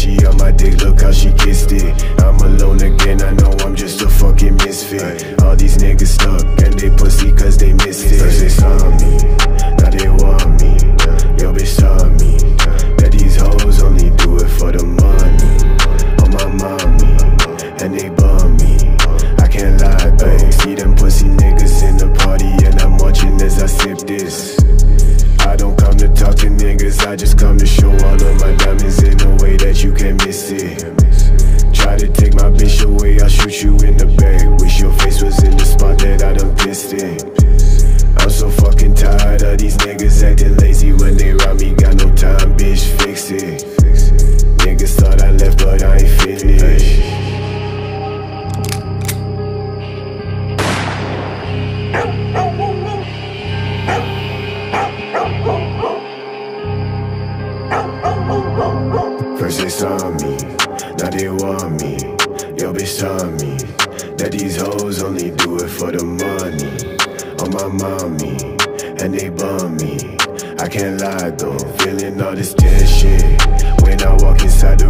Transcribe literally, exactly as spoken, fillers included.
she on my dick, look how she kissed it. I'm alone again, I know I'm just a fucking misfit. All these niggas stuck and they pussy cause they missed it. First they saw me, now they want me. Yo bitch saw me, that these hoes only do it for the money. On my mommy, and they bum me. I can't lie though, see them pussy niggas in the party and I'm watching as I sip this. I don't come to talk to niggas, I just come to show all of my diamonds in a way that you can't miss it. Try to take my bitch away, I'll shoot you in the back. Wish your face was in the spot that I done pissed in. I'm so fucking tired of these niggas acting lazy when they rob me. Got no time, bitch, fix it. Niggas thought I left, but I ain't finished. First they saw me, now they want me. Yo bitch saw me, that these hoes only do it for the money. On my mommy, and they bum me. I can't lie though, feeling all this tension when I walk inside the